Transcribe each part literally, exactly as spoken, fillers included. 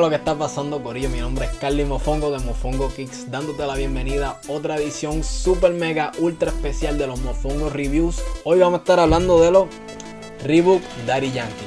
lo que está pasando, corillo. Mi nombre es Carly Mofongo de Mofongo Kicks, dándote la bienvenida a otra edición super mega ultra especial de los Mofongo Reviews. Hoy vamos a estar hablando de los Reebok Daddy Yankee.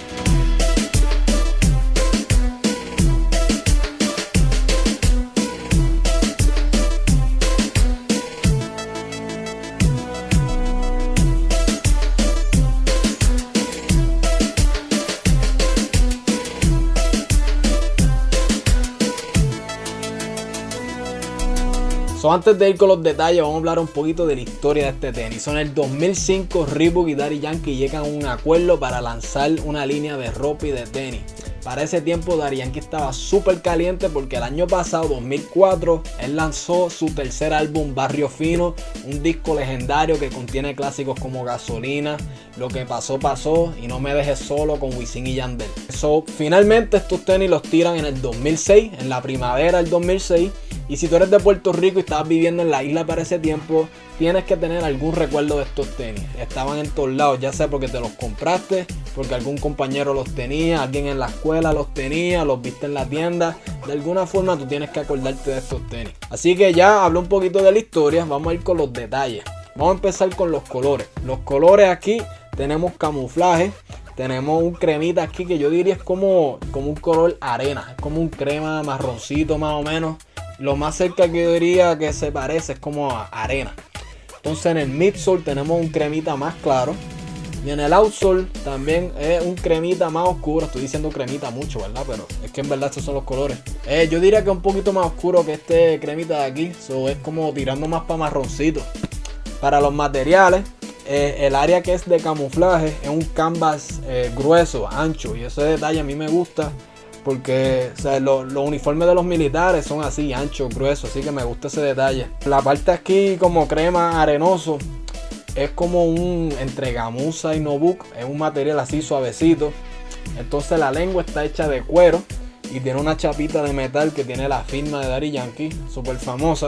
So, antes de ir con los detalles, vamos a hablar un poquito de la historia de este tenis. Son en el dos mil cinco, Reebok y Daddy Yankee llegan a un acuerdo para lanzar una línea de ropa y de tenis. Para ese tiempo Daddy Yankee estaba súper caliente porque el año pasado, dos mil cuatro, él lanzó su tercer álbum, Barrio Fino, un disco legendario que contiene clásicos como Gasolina, Lo que pasó pasó y No me dejes solo con Wisin y Yandel. So, finalmente estos tenis los tiran en el dos mil seis, en la primavera del dos mil seis. Y si tú eres de Puerto Rico y estabas viviendo en la isla para ese tiempo, tienes que tener algún recuerdo de estos tenis. Estaban en todos lados, ya sea porque te los compraste, porque algún compañero los tenía, alguien en la escuela los tenía, los viste en la tienda. De alguna forma tú tienes que acordarte de estos tenis. Así que ya hablé un poquito de la historia, vamos a ir con los detalles. Vamos a empezar con los colores. Los colores aquí tenemos camuflaje. Tenemos un cremita aquí que yo diría es como, como un color arena. Es como un crema marroncito más o menos. Lo más cerca que yo diría que se parece es como a arena. Entonces en el midsole tenemos un cremita más claro. Y en el outsole también es un cremita más oscuro. Estoy diciendo cremita mucho, ¿verdad? Pero es que en verdad estos son los colores. Eh, yo diría que es un poquito más oscuro que este cremita de aquí. So, es como tirando más para marroncito. Para los materiales, eh, el área que es de camuflaje es un canvas eh, grueso, ancho. Y ese detalle a mí me gusta. Porque o sea, los, los uniformes de los militares son así, anchos, gruesos, así que me gusta ese detalle. La parte aquí como crema arenoso es como un entre gamuza y nubuck, es un material así suavecito. Entonces la lengua está hecha de cuero y tiene una chapita de metal que tiene la firma de Daddy Yankee, súper famosa.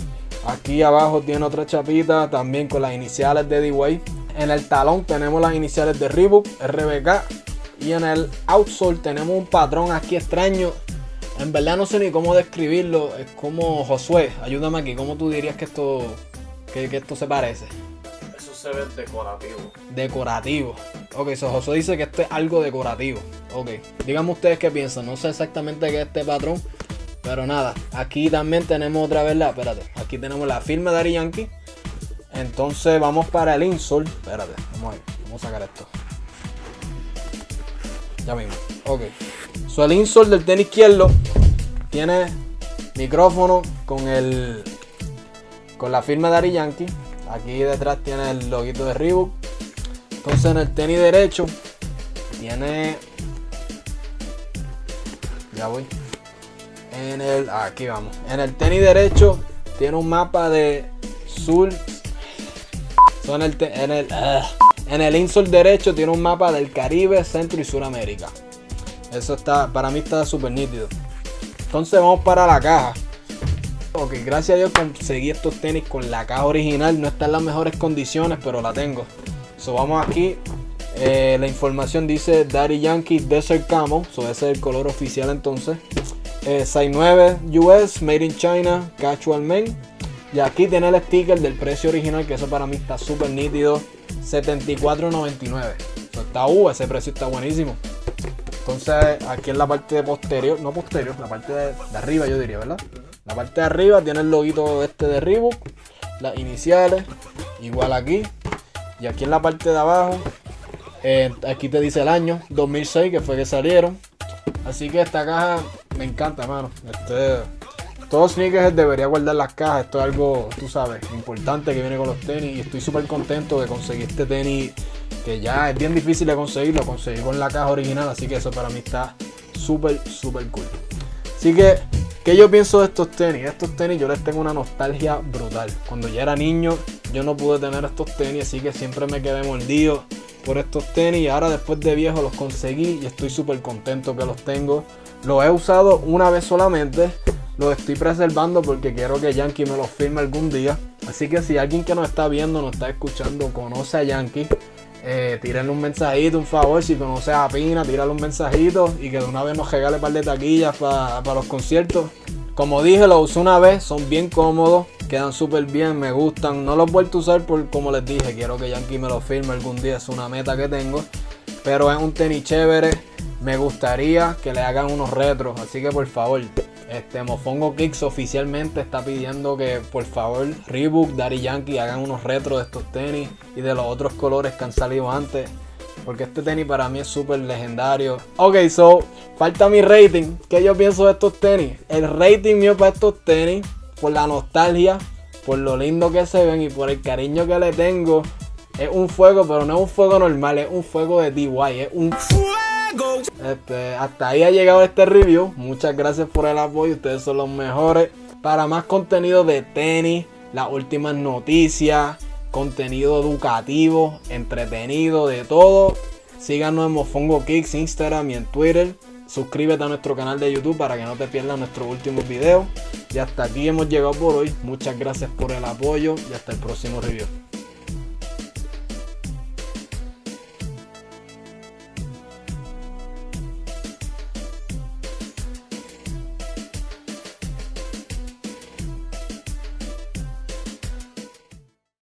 Aquí abajo tiene otra chapita también con las iniciales de D-Way. En el talón tenemos las iniciales de Reebok, R B K. Y en el outsole tenemos un patrón aquí extraño. En verdad no sé ni cómo describirlo. Es como Josué, ayúdame aquí. ¿Cómo tú dirías que esto, que, que esto se parece? Eso se ve decorativo. Decorativo. Ok, so Josué dice que esto es algo decorativo. Ok, díganme ustedes qué piensan. No sé exactamente qué es este patrón. Pero nada, aquí también tenemos otra vez la, espérate. Aquí tenemos la firma de Daddy Yankee. Entonces vamos para el insole. Espérate, vamos a ver. Vamos a sacar esto. Ya mismo, ok. So, el insole del tenis izquierdo tiene micrófono con el con la firma de Daddy Yankee. Aquí detrás tiene el loguito de Reebok. Entonces en el tenis derecho tiene, ya voy. En el aquí vamos. En el tenis derecho tiene un mapa de sur. So, en el te, en el uh, En el insole derecho tiene un mapa del Caribe, Centro y Suramérica. Eso está, para mí está súper nítido. Entonces vamos para la caja. Ok, gracias a Dios conseguí estos tenis con la caja original. No está en las mejores condiciones, pero la tengo. So, vamos aquí. Eh, la información dice Daddy Yankee Desert Camo. So, ese es el color oficial entonces. Eh, seis nueve U S, Made in China, Casual Men. Y aquí tiene el sticker del precio original, que eso para mí está súper nítido. setenta y cuatro noventa y nueve. So, está uh, ese precio está buenísimo. Entonces aquí en la parte de posterior, no posterior, la parte de, de arriba yo diría, ¿verdad? La parte de arriba tiene el loguito este de Reebok, las iniciales, igual aquí. Y aquí en la parte de abajo, eh, aquí te dice el año, dos mil seis, que fue que salieron. Así que esta caja me encanta, mano. Este... Todos sneakers debería guardar las cajas. Esto es algo, tú sabes, importante que viene con los tenis. Y estoy súper contento de conseguir este tenis, que ya es bien difícil de conseguirlo. Lo conseguí con la caja original, así que eso para mí está súper, súper cool. Así que, ¿qué yo pienso de estos tenis? Estos tenis yo les tengo una nostalgia brutal. Cuando yo era niño, yo no pude tener estos tenis, así que siempre me quedé mordido por estos tenis. Y ahora después de viejo los conseguí y estoy súper contento que los tengo. Los he usado una vez solamente. Los estoy preservando porque quiero que Yankee me los firme algún día. Así que si alguien que nos está viendo, nos está escuchando, conoce a Yankee, Eh, tírenle un mensajito, un favor, si conoces a Pina, tírale un mensajito y que de una vez nos regale un par de taquillas para pa los conciertos. Como dije, los usé una vez, son bien cómodos, quedan súper bien, me gustan. No los he vuelto a usar por, como les dije, quiero que Yankee me los firme algún día, es una meta que tengo. Pero es un tenis chévere, me gustaría que le hagan unos retros, así que por favor, este Mofongo Kicks oficialmente está pidiendo que por favor Reebok, Daddy Yankee hagan unos retros de estos tenis y de los otros colores que han salido antes. Porque este tenis para mí es súper legendario. Ok, so, falta mi rating. ¿Qué yo pienso de estos tenis? El rating mío para estos tenis, por la nostalgia, por lo lindo que se ven y por el cariño que le tengo, es un fuego, pero no es un fuego normal, es un fuego de D Y, es un fuego. Este, hasta ahí ha llegado este review. Muchas gracias por el apoyo, ustedes son los mejores. Para más contenido de tenis, las últimas noticias, contenido educativo, entretenido, de todo, síganos en Mofongo Kicks, Instagram y en Twitter. Suscríbete a nuestro canal de YouTube para que no te pierdas nuestros últimos videos. Y hasta aquí hemos llegado por hoy. Muchas gracias por el apoyo y hasta el próximo review.